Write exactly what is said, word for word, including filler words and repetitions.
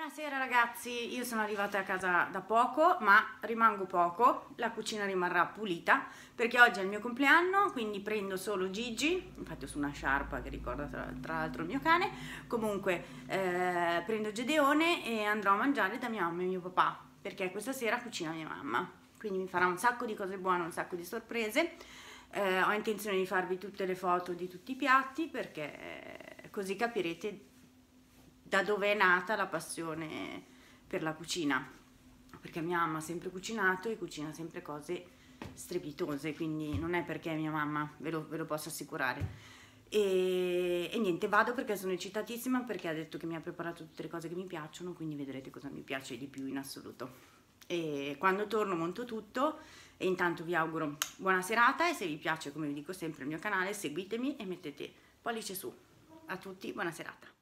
Buonasera ragazzi, io sono arrivata a casa da poco, ma rimango poco, la cucina rimarrà pulita perché oggi è il mio compleanno, quindi prendo solo Gigi, infatti ho su una sciarpa che ricorda tra, tra l'altro il mio cane, comunque eh, prendo Gedeone e andrò a mangiare da mia mamma e mio papà, perché questa sera cucina mia mamma, quindi mi farà un sacco di cose buone, un sacco di sorprese. Eh, ho intenzione di farvi tutte le foto di tutti i piatti perché eh, così capirete da dove è nata la passione per la cucina, perché mia mamma ha sempre cucinato e cucina sempre cose strepitose, quindi non è perché mia mamma, ve lo, ve lo posso assicurare. E, e niente, vado perché sono eccitatissima, perché ha detto che mi ha preparato tutte le cose che mi piacciono, quindi vedrete cosa mi piace di più in assoluto. E quando torno monto tutto e intanto vi auguro buona serata e se vi piace, come vi dico sempre, il mio canale seguitemi e mettete pollice su. A tutti, buona serata.